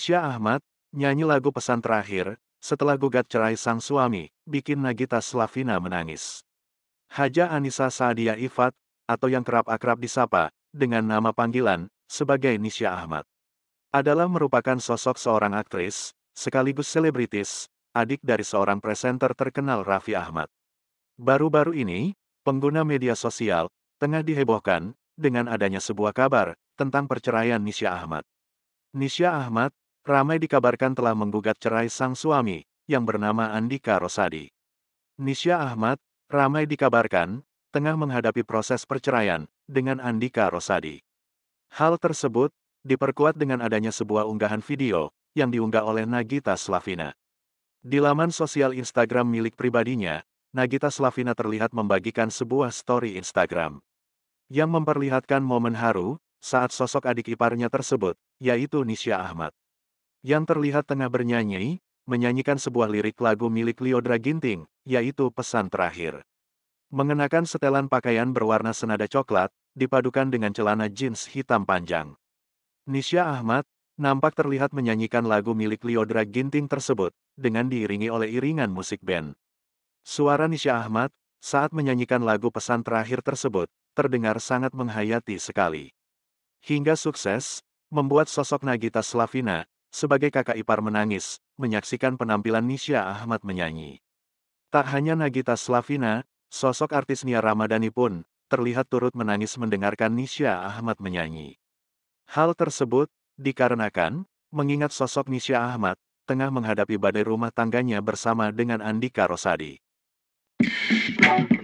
Nisya Ahmad, nyanyi lagu pesan terakhir, setelah gugat cerai sang suami, bikin Nagita Slavina menangis. Haja Anissa Saadia Ifat, atau yang kerap akrab disapa, dengan nama panggilan, sebagai Nisya Ahmad, adalah merupakan sosok seorang aktris, sekaligus selebritis, adik dari seorang presenter terkenal Raffi Ahmad. Baru-baru ini, pengguna media sosial, tengah dihebohkan, dengan adanya sebuah kabar, tentang perceraian Nisya Ahmad. Nisya Ahmad, ramai dikabarkan telah menggugat cerai sang suami, yang bernama Andika Rosadi. Nisya Ahmad, ramai dikabarkan, tengah menghadapi proses perceraian, dengan Andika Rosadi. Hal tersebut, diperkuat dengan adanya sebuah unggahan video, yang diunggah oleh Nagita Slavina. Di laman sosial Instagram milik pribadinya, Nagita Slavina terlihat membagikan sebuah story Instagram yang memperlihatkan momen haru saat sosok adik iparnya tersebut, yaitu Nisya Ahmad, yang terlihat tengah bernyanyi, menyanyikan sebuah lirik lagu milik Lyodra Ginting, yaitu Pesan Terakhir. Mengenakan setelan pakaian berwarna senada coklat, dipadukan dengan celana jeans hitam panjang. Nisya Ahmad nampak terlihat menyanyikan lagu milik Lyodra Ginting tersebut, dengan diiringi oleh iringan musik band. Suara Nisya Ahmad, saat menyanyikan lagu Pesan Terakhir tersebut, terdengar sangat menghayati sekali. Hingga sukses, membuat sosok Nagita Slavina, sebagai kakak ipar menangis, menyaksikan penampilan Nisya Ahmad menyanyi. Tak hanya Nagita Slavina, sosok artis Nia Ramadhani pun, terlihat turut menangis mendengarkan Nisya Ahmad menyanyi. Hal tersebut, dikarenakan, mengingat sosok Nisya Ahmad, tengah menghadapi badai rumah tangganya bersama dengan Andika Rosadi.